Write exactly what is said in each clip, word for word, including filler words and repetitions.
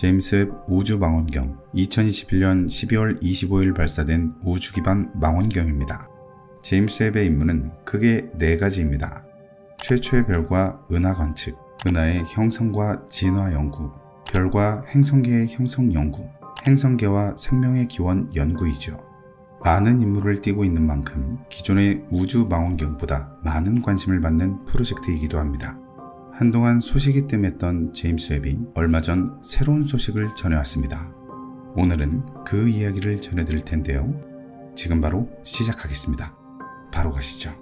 제임스 웹 우주망원경, 이천이십일 년 십이월 이십오일 발사된 우주 기반 망원경입니다. 제임스 웹의 임무는 크게 네 가지입니다. 최초의 별과 은하 관측, 은하의 형성과 진화 연구, 별과 행성계의 형성 연구, 행성계와 생명의 기원 연구이죠. 많은 임무를 띠고 있는 만큼 기존의 우주 망원경보다 많은 관심을 받는 프로젝트이기도 합니다. 한동안 소식이 뜸했던 제임스 웹이 얼마 전 새로운 소식을 전해왔습니다. 오늘은 그 이야기를 전해드릴 텐데요. 지금 바로 시작하겠습니다. 바로 가시죠.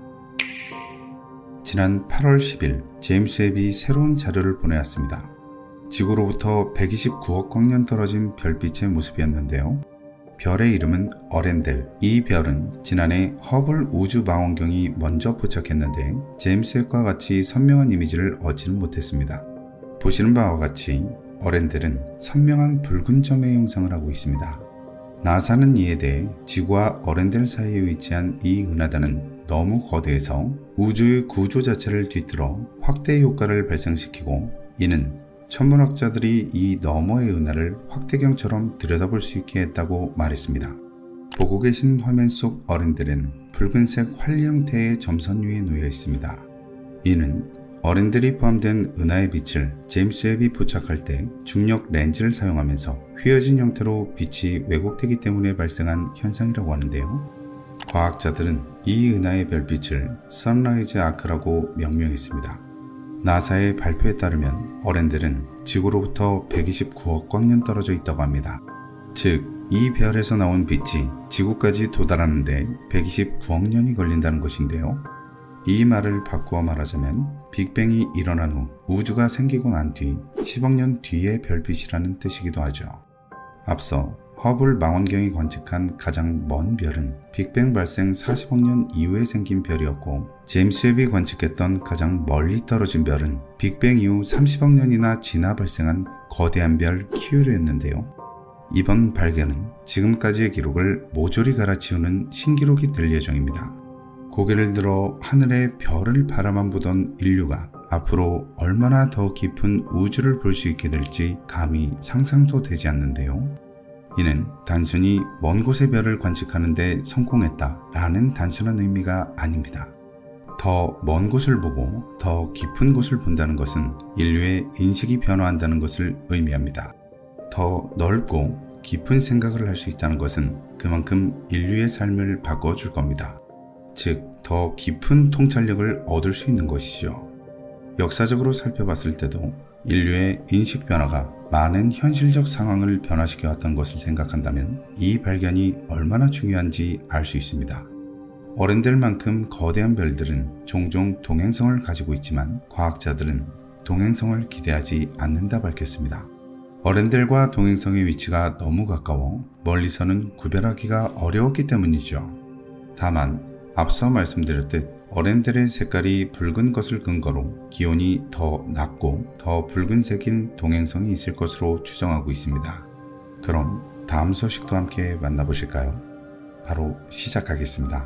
지난 팔월 십일 제임스 웹이 새로운 자료를 보내왔습니다. 지구로부터 백이십구억 광년 떨어진 별빛의 모습이었는데요. 별의 이름은 어렌델. 이 별은 지난해 허블 우주망원경이 먼저 포착했는데 제임스 웹과 같이 선명한 이미지를 얻지는 못했습니다. 보시는 바와 같이 어렌델은 선명한 붉은 점의 형상을 하고 있습니다. 나사는 이에 대해 지구와 어렌델 사이에 위치한 이 은하단은 너무 거대해서 우주의 구조 자체를 뒤틀어 확대 효과를 발생시키고, 이는 천문학자들이 이 너머의 은하를 확대경처럼 들여다볼 수 있게 했다고 말했습니다. 보고 계신 화면 속 어렌델은 붉은색 활리 형태의 점선 위에 놓여 있습니다. 이는 어렌델이 포함된 은하의 빛을 제임스 웹이 포착할 때 중력 렌즈를 사용하면서 휘어진 형태로 빛이 왜곡되기 때문에 발생한 현상이라고 하는데요. 과학자들은 이 은하의 별빛을 선라이즈 아크라고 명명했습니다. 나사의 발표에 따르면 어렌델은 지구로부터 백이십구억 광년 떨어져 있다고 합니다. 즉, 이 별에서 나온 빛이 지구까지 도달하는데 백이십구억 년이 걸린다는 것인데요. 이 말을 바꾸어 말하자면 빅뱅이 일어난 후 우주가 생기고 난 뒤 십억 년 뒤의 별빛이라는 뜻이기도 하죠. 앞서 허블 망원경이 관측한 가장 먼 별은 빅뱅 발생 사십억 년 이후에 생긴 별이었고, 제임스 웹이 관측했던 가장 멀리 떨어진 별은 빅뱅 이후 삼십억 년이나 지나 발생한 거대한 별 키우르였는데요. 이번 발견은 지금까지의 기록을 모조리 갈아치우는 신기록이 될 예정입니다. 고개를 들어 하늘의 별을 바라만 보던 인류가 앞으로 얼마나 더 깊은 우주를 볼 수 있게 될지 감히 상상도 되지 않는데요. 이는 단순히 먼 곳의 별을 관측하는 데 성공했다 라는 단순한 의미가 아닙니다. 더 먼 곳을 보고 더 깊은 곳을 본다는 것은 인류의 인식이 변화한다는 것을 의미합니다. 더 넓고 깊은 생각을 할 수 있다는 것은 그만큼 인류의 삶을 바꿔줄 겁니다. 즉, 더 깊은 통찰력을 얻을 수 있는 것이죠. 역사적으로 살펴봤을 때도 인류의 인식 변화가 많은 현실적 상황을 변화시켜왔던 것을 생각한다면 이 발견이 얼마나 중요한지 알 수 있습니다. 어렌델만큼 거대한 별들은 종종 동행성을 가지고 있지만 과학자들은 동행성을 기대하지 않는다 밝혔습니다. 어렌델과 동행성의 위치가 너무 가까워 멀리서는 구별하기가 어려웠기 때문이죠. 다만 앞서 말씀드렸듯 어렌델의 색깔이 붉은 것을 근거로 기온이 더 낮고 더 붉은색인 동행성이 있을 것으로 추정하고 있습니다. 그럼 다음 소식도 함께 만나보실까요? 바로 시작하겠습니다.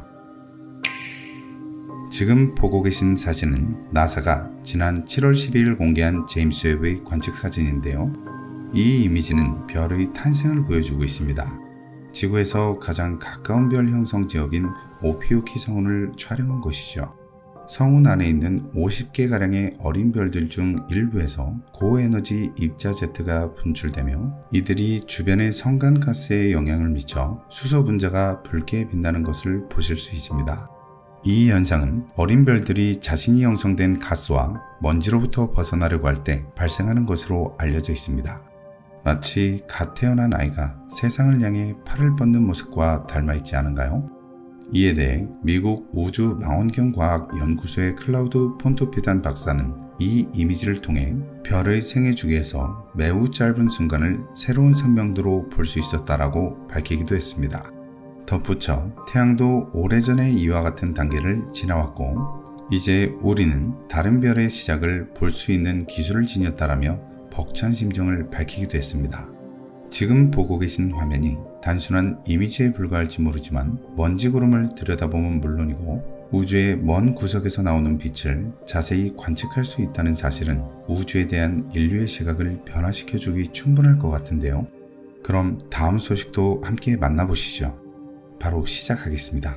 지금 보고 계신 사진은 나사가 지난 칠월 십이일 공개한 제임스 웹의 관측 사진인데요. 이 이미지는 별의 탄생을 보여주고 있습니다. 지구에서 가장 가까운 별 형성 지역인 오피우키 성운을 촬영한 것이죠. 성운 안에 있는 오십 개가량의 어린 별들 중 일부에서 고에너지 입자제트가 분출되며 이들이 주변의 성간가스에 영향을 미쳐 수소 분자가 붉게 빛나는 것을 보실 수 있습니다. 이 현상은 어린 별들이 자신이 형성된 가스와 먼지로부터 벗어나려고 할 때 발생하는 것으로 알려져 있습니다. 마치 갓 태어난 아이가 세상을 향해 팔을 뻗는 모습과 닮아있지 않은가요? 이에 대해 미국 우주망원경과학연구소의 클라우드 폰토피단 박사는 이 이미지를 통해 별의 생애 주기에서 매우 짧은 순간을 새로운 생명도로 볼 수 있었다라고 밝히기도 했습니다. 덧붙여 태양도 오래전에 이와 같은 단계를 지나왔고 이제 우리는 다른 별의 시작을 볼 수 있는 기술을 지녔다라며 벅찬 심정을 밝히기도 했습니다. 지금 보고 계신 화면이 단순한 이미지에 불과할지 모르지만 먼지 구름을 들여다보면 물론이고 우주의 먼 구석에서 나오는 빛을 자세히 관측할 수 있다는 사실은 우주에 대한 인류의 시각을 변화시켜주기 충분할 것 같은데요. 그럼 다음 소식도 함께 만나보시죠. 바로 시작하겠습니다.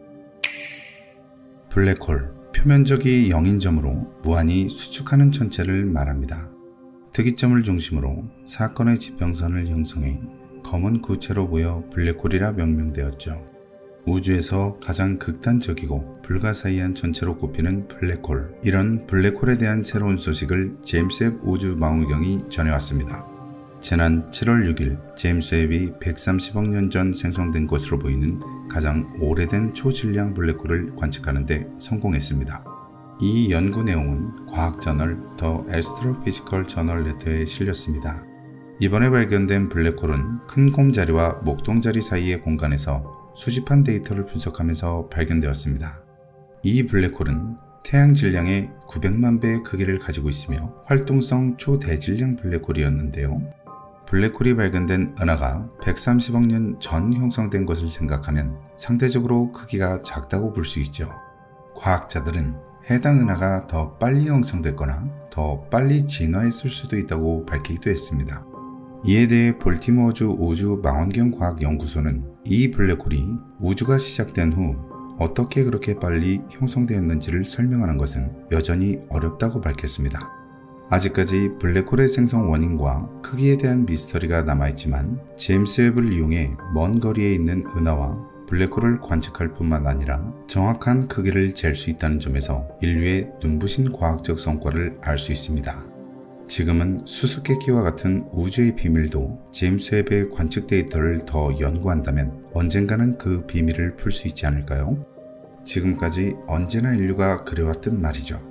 블랙홀, 표면적이 영인 점으로 무한히 수축하는 천체를 말합니다. 특이점을 중심으로 사건의 지평선을 형성해 검은 구체로 보여 블랙홀이라 명명되었죠. 우주에서 가장 극단적이고 불가사의한 천체로 꼽히는 블랙홀. 이런 블랙홀에 대한 새로운 소식을 제임스 웹 우주 망원경이 전해왔습니다. 지난 칠월 육일 제임스 웹이 백삼십억 년 전 생성된 것으로 보이는 가장 오래된 초질량 블랙홀을 관측하는 데 성공했습니다. 이 연구 내용은 과학저널 더 애스트로피지컬 저널 레터에 실렸습니다. 이번에 발견된 블랙홀은 큰 곰자리와 목동자리 사이의 공간에서 수집한 데이터를 분석하면서 발견되었습니다. 이 블랙홀은 태양 질량의 구백만 배의 크기를 가지고 있으며 활동성 초대질량 블랙홀이었는데요. 블랙홀이 발견된 은하가 백삼십억 년 전 형성된 것을 생각하면 상대적으로 크기가 작다고 볼 수 있죠. 과학자들은 해당 은하가 더 빨리 형성됐거나 더 빨리 진화했을 수도 있다고 밝히기도 했습니다. 이에 대해 볼티모어주 우주망원경과학연구소는 이 블랙홀이 우주가 시작된 후 어떻게 그렇게 빨리 형성되었는지를 설명하는 것은 여전히 어렵다고 밝혔습니다. 아직까지 블랙홀의 생성 원인과 크기에 대한 미스터리가 남아있지만 제임스 웹을 이용해 먼 거리에 있는 은하와 블랙홀을 관측할 뿐만 아니라 정확한 크기를 잴 수 있다는 점에서 인류의 눈부신 과학적 성과를 알 수 있습니다. 지금은 수수께끼와 같은 우주의 비밀도 제임스 웹의 관측 데이터를 더 연구한다면 언젠가는 그 비밀을 풀 수 있지 않을까요? 지금까지 언제나 인류가 그래왔듯 말이죠.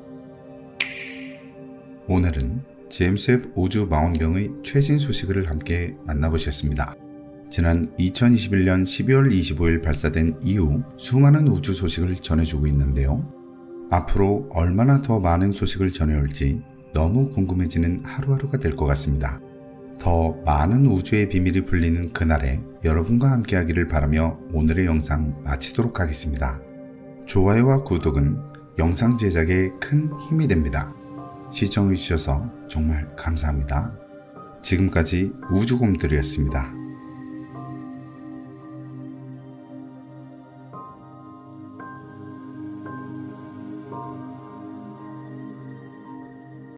오늘은 제임스 웹 우주 망원경의 최신 소식을 함께 만나보셨습니다. 지난 이천이십일 년 십이월 이십오일 발사된 이후 수많은 우주 소식을 전해주고 있는데요. 앞으로 얼마나 더 많은 소식을 전해올지 너무 궁금해지는 하루하루가 될 것 같습니다. 더 많은 우주의 비밀이 풀리는 그날에 여러분과 함께 하기를 바라며 오늘의 영상 마치도록 하겠습니다. 좋아요와 구독은 영상 제작에 큰 힘이 됩니다. 시청해주셔서 정말 감사합니다. 지금까지 우주곰들이었습니다.